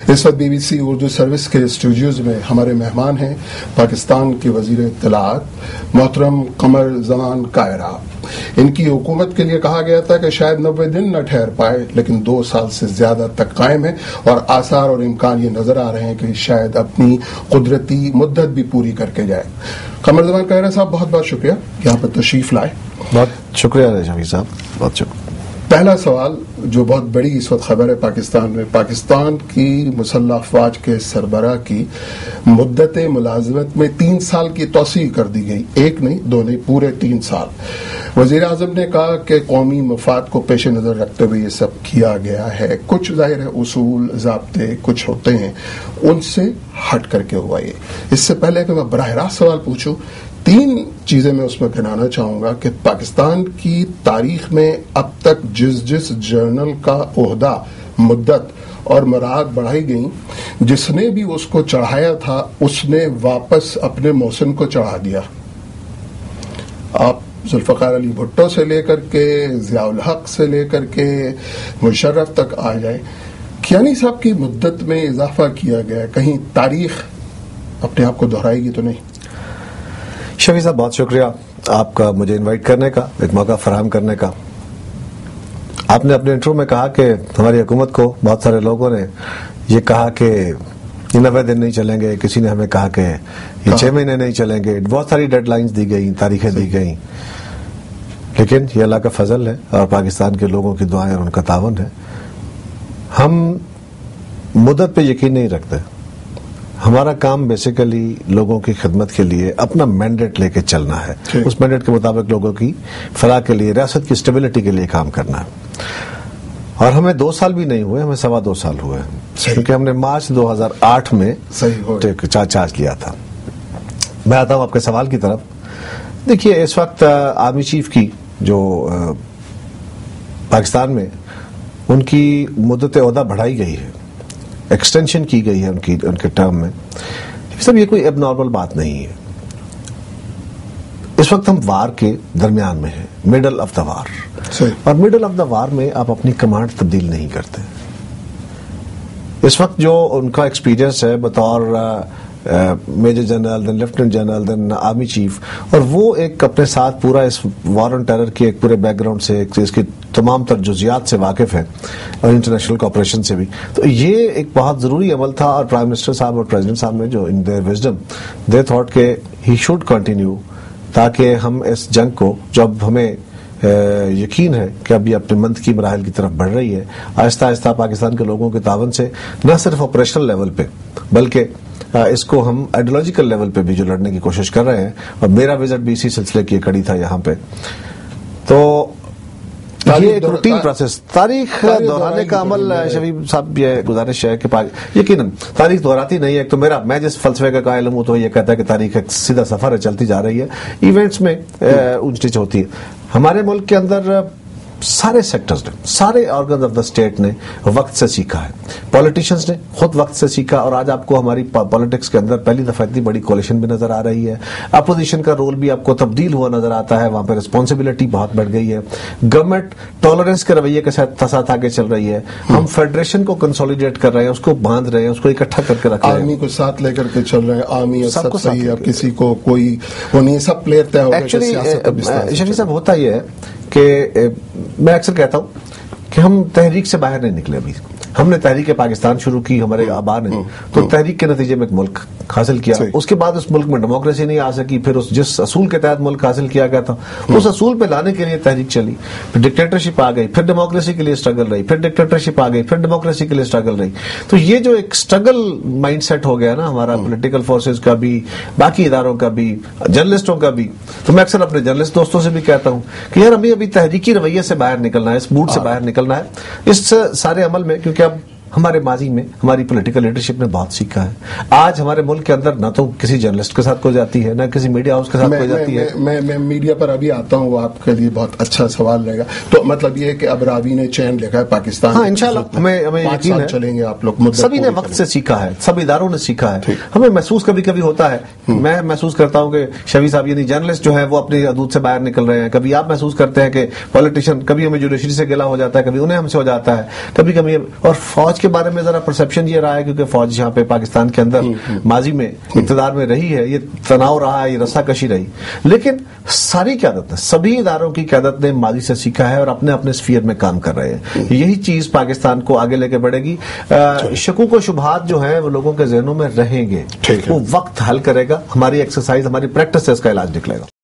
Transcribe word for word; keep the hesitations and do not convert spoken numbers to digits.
اس وقت B B C Urdu service کے studios میں ہمارے مہمان ہیں پاکستان کے وزیر اطلاعات محترم قمر زمان کائرہ. ان کی حکومت کے لیے کہا گیا تھا کہ شاید نوے دن نہ ٹھہر پائے، لیکن دو سال سے زیادہ تک قائم ہے اور آثار اور امکان یہ نظر آ رہے ہیں کہ شاید اپنی قدرتی مدت بھی پوری کر کے جائے. قمر زمان کائرہ صاحب، بہت بہت شکریہ یہاں پر تشریف لائے. بہت شکریہ شفیع صاحب، بہت شکریہ. پہلا سوال جو بہت بڑی اس وقت خبر ہے پاکستان میں، پاکستان کی مسلح افواج کے سربراہ کی مدت ملازمت میں تین سال کی توسیع کر دی گئی، ایک نہیں دو نہیں، پورے تین سال. وزیر اعظم نے کہا کہ قومی مفاد کو پیش نظر رکھتے ہوئے یہ سب کیا گیا ہے. کچھ ظاہر ہے اصول ضابطے کچھ ہوتے ہیں، ان سے ہٹ کر کے ہوا یہ. اس سے پہلے کہ میں براہ راست سوال پوچھوں، تین چیزیں میں اس میں گنانا چاہوں گا کہ پاکستان کی تاریخ میں اب تک جس جس جنرل کا عہدہ، مدت اور مراد بڑھائی گئیں، جس نے بھی اس کو چڑھایا تھا اس نے واپس اپنے محسن کو چڑھا دیا. آپ ذوالفقار علی بھٹو سے لے کر کے ضیاء الحق سے لے کر کے مشرف تک آ جائیں، کیانی صاحب کی مدت میں اضافہ کیا گیا، کہیں تاریخ اپنے آپ کو دہرائے گی تو نہیں؟ شفیع صاحب، بہت شکریہ آپ کا مجھے انوائٹ کرنے کا، ایک موقع فراہم کرنے کا. آپ نے اپنے انٹرو میں کہا کہ ہماری حکومت کو بہت سارے لوگوں نے یہ کہا کہ یہ نوے دن نہیں چلیں گے، کسی نے ہمیں کہا کہ یہ چھ مہینے نہیں چلیں گے، بہت ساری ڈیڈ لائنز دی گئی، تاریخیں دی گئیں. لیکن یہ اللہ کا فضل ہے اور پاکستان کے لوگوں کی دعائیں اور ان کا تعاون ہے. ہم مدت پہ یقین نہیں رکھتے. ہمارا کام بیسیکلی لوگوں کی خدمت کے لیے اپنا مینڈیٹ لے کے چلنا ہے، اس مینڈیٹ کے مطابق لوگوں کی فلاح کے لیے، ریاست کی اسٹیبلٹی کے لیے کام کرنا ہے. اور ہمیں دو سال بھی نہیں ہوئے، ہمیں سوا دو سال ہوئے، کیونکہ ہم نے مارچ دو ہزار آٹھ میں چارج لیا تھا. میں آتا ہوں آپ کے سوال کی طرف. دیکھیے، اس وقت آرمی چیف کی جو پاکستان میں ان کی مدت عہدہ بڑھائی گئی ہے، ایکسٹینشن کی گئی ہے ان کی ان کے ٹرم میں. سب یہ کوئی ایب نارمل بات نہیں ہے. اس وقت ہم وار کے درمیان میں ہیں، مڈل آف دا وار، اور مڈل آف دا وار میں آپ اپنی کمانڈ تبدیل نہیں کرتے. اس وقت جو ان کا ایکسپیرینس ہے بطور major general, then lieutenant general, then army chief, اور وہ ایک اپنے ساتھ پورا اس وار آن ٹیرر کے ایک پورے بیک گراؤنڈ سے، اس کی تمام تر جزیات سے واقف ہے اور انٹرنیشنل کوآپریشن سے بھی. تو یہ ایک بہت ضروری عمل تھا، اور پرائم منسٹر صاحب اور پریزیڈنٹ صاحب نے جو in their wisdom they thought کہ ہی شوڈ کنٹینیو، تاکہ ہم اس جنگ کو، جب ہمیں یقین ہے کہ ابھی اپنے منطقی مراحل کی طرف بڑھ رہی ہے، آہستہ آہستہ پاکستان کے لوگوں کے تعاون سے نہ صرف آپریشنل لیول پہ بلکہ اس کو ہم آئیڈیولوجیکل لیول پہ بھی جو لڑنے کی کوشش کر رہے ہیں. اور میرا وزٹ بھی اسی سلسلے کی کڑی تھا یہاں پہ. تو یہ ایک روٹین پروسیس، تاریخ دہرانے کا عمل. شفیع صاحب، یہ گزارش ہے کہ یقیناً تاریخ دہراتی نہیں ہے. ایک تو میرا میں جس فلسفے کا قائل ہوں تو یہ کہتا ہے کہ تاریخ ایک سیدھا سفر ہے، چلتی جا رہی ہے، ایونٹس میں اونچ نیچ ہوتی ہے. ہمارے ملک کے اندر سارے سیکٹرز نے، سارے آرگنز آف دا اسٹیٹ نے وقت سے سیکھا ہے. پولیٹیشنز نے خود وقت سے سیکھا، اور آج آپ کو ہماری پالیٹکس کے اندر پہلی دفعہ اتنی بڑی کولیشن بھی نظر آ رہی ہے. اپوزیشن کا رول بھی آپ کو تبدیل ہوا نظر آتا ہے، وہاں پہ رسپانسبلٹی بہت بڑھ گئی ہے. گورنمنٹ ٹالرنس کے رویے کے ساتھ ساتھ آگے چل رہی ہے. ہم فیڈریشن کو کنسولیڈیٹ کر رہے ہیں، اس کو باندھ رہے ہیں، اس کو اکٹھا کر کے رکھ رہے ہیں، آرمی کو ساتھ لے کر کے چل رہے ہیں. آرمی سب صحیح ہے، کسی کو کوئی وہ نہیں، سب پلیئر طے ہو گئے. ایکچولی شفیع صاحب، ہوتا یہ ہے کہ میں اکثر کہتا ہوں کہ ہم تحریک سے باہر نہیں نکلے. ابھی ہم نے تحریک پاکستان شروع کی، ہمارے آبا نے، تو تحریک کے نتیجے میں ایک ملک حاصل کیا. اس کے بعد اس ملک میں ڈیموکریسی نہیں آ سکی. پھر اس جس اصول کے تحت ملک حاصل کیا گیا تھا اس اصول پہ لانے کے لیے تحریک چلی. پھر ڈکٹیٹرشپ آ گئی، پھر ڈیموکریسی کے لیے اسٹرگل رہی، پھر ڈکٹیٹرشپ آ گئی، پھر ڈیموکریسی کے لیے اسٹرگل رہی. تو یہ جو ایک اسٹرگل مائنڈ سیٹ ہو گیا نا ہمارا، پولیٹیکل فورسز کا بھی، باقی اداروں کا بھی، جرنلسٹوں کا بھی. تو میں اکثر اپنے جرنلسٹ دوستوں سے بھی کہتا ہوں کہ یار ابھی ابھی تحریکی رویے سے باہر نکلنا ہے، اس موڈ سے باہر نکلنا ہے اس سارے عمل میں. کیونکہ اب ہمارے ماضی میں ہماری پولیٹیکل لیڈرشپ نے بہت سیکھا ہے. آج ہمارے ملک کے اندر نہ تو کسی جرنلسٹ کے ساتھ کوئی جاتی ہے، نہ کسی میڈیا ہاؤس کے ساتھ کوئی جاتی ہے. میں میں میڈیا پر ابھی آتا ہوں، وہ آپ کے لیے بہت اچھا سوال رہے گا. تو مطلب یہ کہ اب راوی نے چین لکھا ہے پاکستان. ہاں، انشاءاللہ ہمیں ہمیں یقین ہے چلیں گے آپ لوگ. سبھی نے وقت سے سیکھا ہے، سب اداروں نے سیکھا ہے. ہمیں محسوس کبھی کبھی ہوتا ہے، میں محسوس کرتا ہوں کہ شفیع صاحب یعنی جرنلسٹ جو ہے وہ اپنی حدود سے باہر نکل رہے ہیں. کبھی آپ محسوس کرتے ہیں کہ پولیٹیشین، کبھی ہمیں جوڈیشری سے گلا ہو جاتا ہے، کبھی انہیں ہم سے ہو جاتا ہے، کبھی کبھی. اور فوج کے بارے میں ذرا پرسپشن یہ رہا ہے کیونکہ فوج یہاں پہ پاکستان کے اندر ماضی میں اقتدار میں رہی ہے، یہ تناؤ رہا ہے، یہ رسا کشی رہی، لیکن ساری قیادت نے، سبھی اداروں کی قیادت نے ماضی سے سیکھا ہے اور اپنے اپنے سفیر میں کام کر رہے ہیں. یہی چیز پاکستان کو آگے لے کے بڑھے گی. شکوک و شبہات جو ہیں وہ لوگوں کے ذہنوں میں رہیں گے، وہ وقت حل کرے گا. ہماری ایکسرسائز، ہماری پریکٹس سے اس کا علاج نکلے گا.